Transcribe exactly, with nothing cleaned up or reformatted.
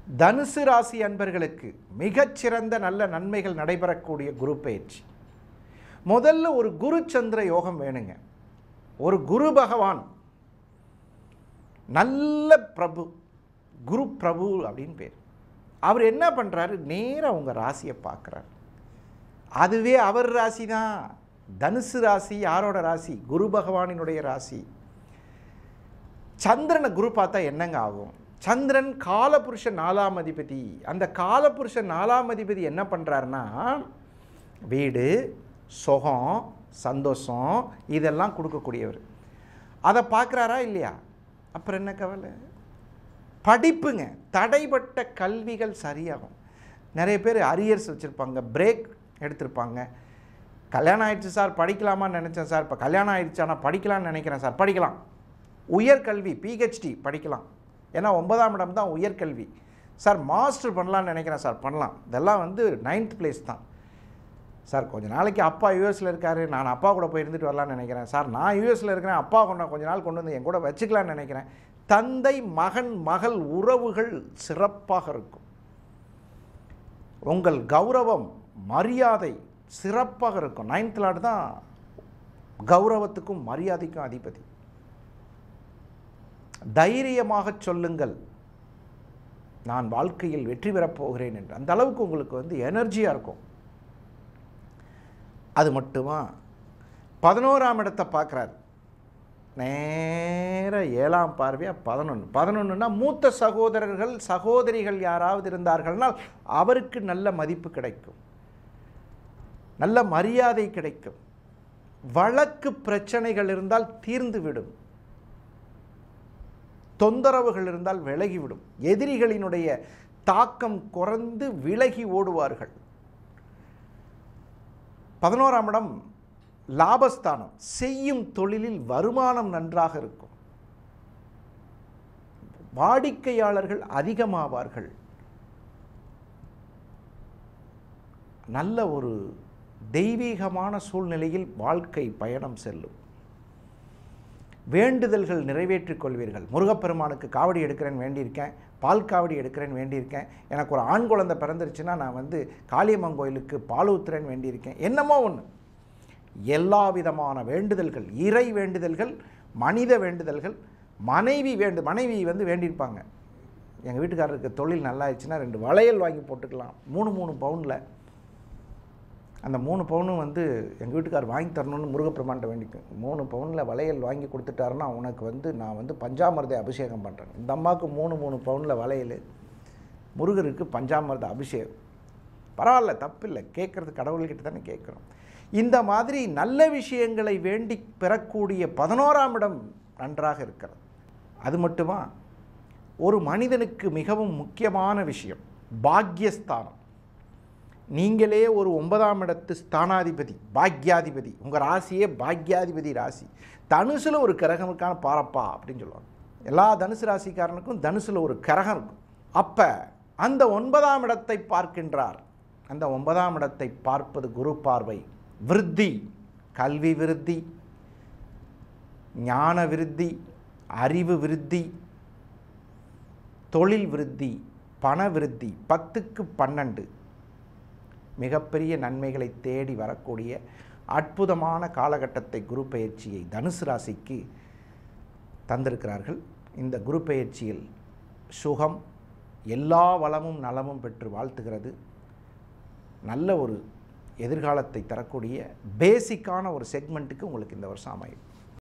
தனுசு ராசி அன்பர்களுக்கு மிகச்சிறந்த நல்ல நன்மைகள் நடைபெறக்கூடிய குரு பயிற்சி. முதல்ல ஒரு குரு சந்திர யோகம் வேணுங்க. ஒரு குரு பகவான் நல்ல பிரபு, குரு பிரபு அப்படின்னு பேர். அவர் என்ன பண்ணுறாரு, நேராக உங்கள் ராசியை பார்க்குறாரு. அதுவே அவர் ராசி தான். தனுசு ராசி யாரோட ராசி? குரு பகவானினுடைய ராசி. சந்திரனை குரு பார்த்தா என்னங்க ஆகும்? சந்திரன் காலபுருஷ நாலாம் அதிபதி. அந்த காலபுருஷ நாலாம் அதிபதி என்ன பண்ணுறாருன்னா, வீடு, சுகம், சந்தோஷம் இதெல்லாம் கொடுக்கக்கூடியவர். அதை பார்க்குறாரா இல்லையா? அப்புறம் என்ன கவலை? படிப்புங்க, தடைப்பட்ட கல்விகள் சரியாகும். நிறைய பேர் அரியர்ஸ் வச்சுருப்பாங்க, பிரேக் எடுத்திருப்பாங்க. கல்யாணம் ஆயிடுச்சு சார், படிக்கலாமான்னு நினச்சேன் சார், இப்போ கல்யாணம் ஆயிடுச்சு ஆனால் படிக்கலான்னு நினைக்கிறேன் சார். படிக்கலாம். உயர்கல்வி பிஹெச்டி படிக்கலாம். ஏன்னா ஒன்பதாம் இடம் தான் உயர்கல்வி. சார் மாஸ்டர் பண்ணலான்னு நினைக்கிறேன் சார், பண்ணலாம். இதெல்லாம் வந்து நைன்த் பிளேஸ் தான் சார். கொஞ்ச நாளைக்கு அப்பா யூஎஸில் இருக்கார், நான் அப்பா கூட போய் இருந்துட்டு வரலான்னு நினைக்கிறேன் சார். நான் யூஎஸில் இருக்கிறேன், அப்பா கொண்ட கொஞ்ச நாள் கொண்டு வந்து என் கூட வச்சுக்கலான்னு நினைக்கிறேன். தந்தை மகன் மகள் உறவுகள் சிறப்பாக இருக்கும். உங்கள் கௌரவம் மரியாதை சிறப்பாக இருக்கும். நைன்த் லார்டு தான் கௌரவத்துக்கும் மரியாதைக்கும் அதிபதி. தைரியமாக சொல்லுங்கள், நான் வாழ்க்கையில் வெற்றி பெறப் போகிறேன் என்று. அந்த அளவுக்கு உங்களுக்கு வந்து எனர்ஜியாக இருக்கும். அது மட்டுமா, பதினோராம் இடத்தை பார்க்குறாரு. நேர ஏழாம் பார்வையாக பதினொன்று. பதினொன்றுனா மூத்த சகோதரர்கள் சகோதரிகள் யாராவது இருந்தார்கள்னால் அவருக்கு நல்ல மதிப்பு கிடைக்கும், நல்ல மரியாதை கிடைக்கும். வழக்கு பிரச்சனைகள் இருந்தால் தீர்ந்துவிடும். தொந்தரவுகள் இருந்தால் விலகிவிடும். எதிரிகளினுடைய தாக்கம் குறைந்து விலகி ஓடுவார்கள். பதினோராம் இடம் லாபஸ்தானம். செய்யும் தொழிலில் வருமானம் நன்றாக இருக்கும். வாடிக்கையாளர்கள் அதிகமாவார்கள். நல்ல ஒரு தெய்வீகமான சூழ்நிலையில் வாழ்க்கை பயணம் செல்லும். வேண்டுதல்கள் நிறைவேற்றிக் கொள்வீர்கள். முருகப்பெருமானுக்கு காவடி எடுக்கிறேன்னு வேண்டியிருக்கேன், பால் காவடி எடுக்கிறேன்னு வேண்டியிருக்கேன், எனக்கு ஒரு ஆண் குழந்தை பிறந்துருச்சுன்னா நான் வந்து காளியம்மன் கோயிலுக்கு பால் ஊத்துறேன்னு வேண்டியிருக்கேன். என்னமோ ஒன்று, எல்லா விதமான வேண்டுதல்கள், இறை வேண்டுதல்கள், மனித வேண்டுதல்கள், மனைவி வேண்டு மனைவி வந்து வேண்டியிருப்பாங்க. எங்கள் வீட்டுக்காரருக்கு தொழில் நல்லா ஆயிடுச்சுன்னா ரெண்டு வளையல் வாங்கி போட்டுக்கலாம், மூணு மூணு பவுனில். அந்த மூணு பவுனும் வந்து எங்கள் வீட்டுக்கார் வாங்கி தரணும்னு முருகப்பெருமான்கிட்ட வேண்டிக்கும். மூணு பவுனில் வளையல் வாங்கி கொடுத்துட்டாருன்னா உனக்கு வந்து நான் வந்து பஞ்சாமிர்த அபிஷேகம் பண்ணுறேன். இந்த அம்மாவுக்கு மூணு மூணு பவுனில் வளையல், முருகருக்கு பஞ்சாமிர்த அபிஷேகம். பரவாயில்ல, தப்பில்லை, கேட்குறது கடவுள்கிட்ட தானே கேட்குறோம். இந்த மாதிரி நல்ல விஷயங்களை வேண்டி பெறக்கூடிய பதினோராம் இடம் நன்றாக இருக்கிறது. அது மட்டுமா, ஒரு மனிதனுக்கு மிகவும் முக்கியமான விஷயம் பாக்யஸ்தானம். நீங்களே ஒரு ஒன்பதாம் இடத்து ஸ்தானாதிபதி, பாக்யாதிபதி. உங்கள் ராசியே பாக்யாதிபதி ராசி. தனுசில் ஒரு கிரகம் இருக்கான பாரப்பா அப்படின்னு சொல்லுவாங்க. எல்லா தனுசு ராசிக்காரனுக்கும் தனுசில் ஒரு கிரகம் இருக்கும். அப்போ அந்த ஒன்பதாம் இடத்தை பார்க்கின்றார். அந்த ஒன்பதாம் இடத்தை பார்ப்பது குரு பார்வை. விருத்தி, கல்வி விருத்தி, ஞான விருத்தி, அறிவு விருத்தி, தொழில் விருத்தி, பண விருத்தி, பத்துக்கு பன்னெண்டு மிகப்பெரிய நன்மைகளை தேடி வரக்கூடிய அற்புதமான காலகட்டத்தை குரு பயிற்சியை தனுசு ராசிக்கு தந்திருக்கிறார்கள். இந்த குரு பயிற்சியில் சுகம், எல்லா வளமும் நலமும் பெற்று வாழ்த்துகிறது. நல்ல ஒரு எதிர்காலத்தை தரக்கூடிய பேசிக்கான ஒரு செக்மெண்ட்டுக்கு உங்களுக்கு இந்த வருஷம் அமையும்.